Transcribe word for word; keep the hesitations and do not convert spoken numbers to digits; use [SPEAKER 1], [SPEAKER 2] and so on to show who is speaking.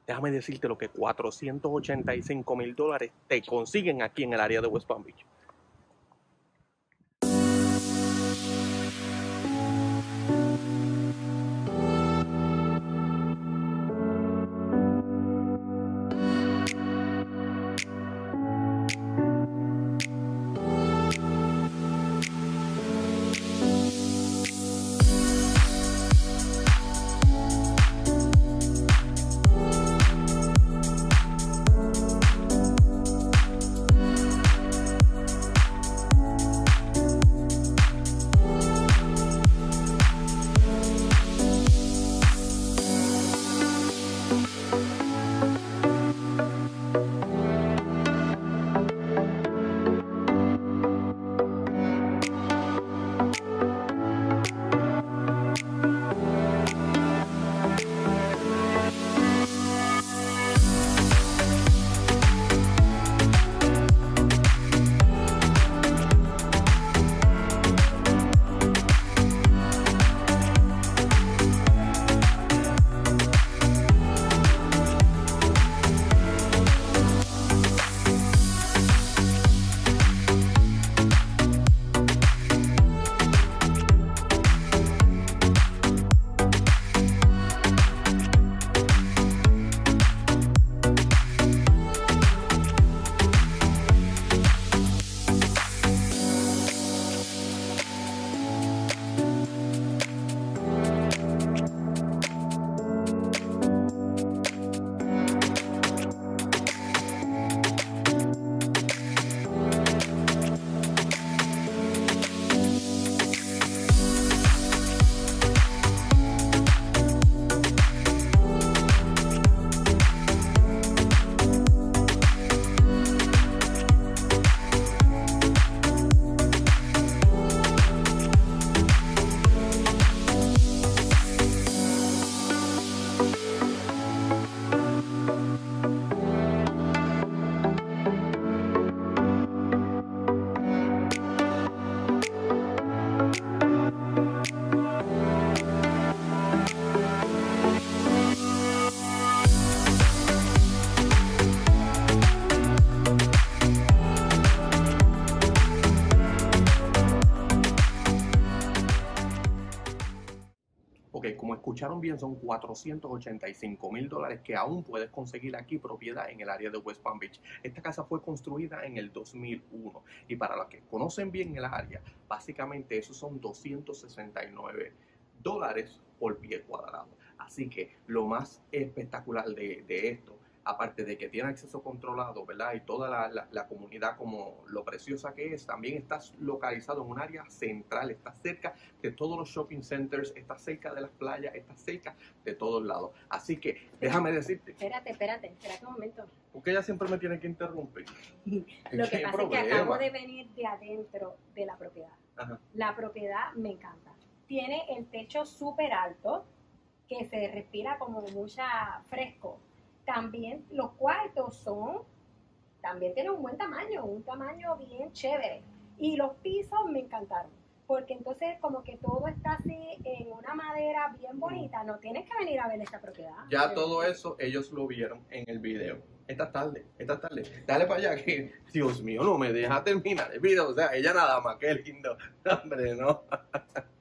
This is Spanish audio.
[SPEAKER 1] déjame decirte lo que cuatrocientos ochenta y cinco mil dólares te consiguen aquí en el área de West Palm Beach. Ok, como escucharon bien, son cuatrocientos ochenta y cinco mil dólares que aún puedes conseguir aquí propiedad en el área de West Palm Beach. Esta casa fue construida en el dos mil uno y para los que conocen bien el área, básicamente esos son doscientos sesenta y nueve dólares por pie cuadrado. Así que lo más espectacular de, de esto, aparte de que tiene acceso controlado, ¿verdad? Y toda la, la, la comunidad como lo preciosa que es, también estás localizado en un área central, estás cerca de todos los shopping centers, estás cerca de las playas, estás cerca de todos lados. Así que déjame decirte.
[SPEAKER 2] Espérate, espérate, espérate un momento.
[SPEAKER 1] Porque ella siempre me tiene que interrumpir.
[SPEAKER 2] Lo que pasa problema? es que acabo de venir de adentro de la propiedad.
[SPEAKER 1] Ajá.
[SPEAKER 2] La propiedad me encanta. Tiene el techo súper alto, que se respira como mucha fresco. También los cuartos son, también tienen un buen tamaño, un tamaño bien chévere. Y los pisos me encantaron, porque entonces como que todo está así en una madera bien bonita. No tienes que venir a ver esta propiedad.
[SPEAKER 1] Ya todo eso ellos lo vieron en el video. Esta tarde, esta tarde. Dale para allá que, Dios mío, no me deja terminar el video. O sea, ella nada más, qué lindo. Hombre, no.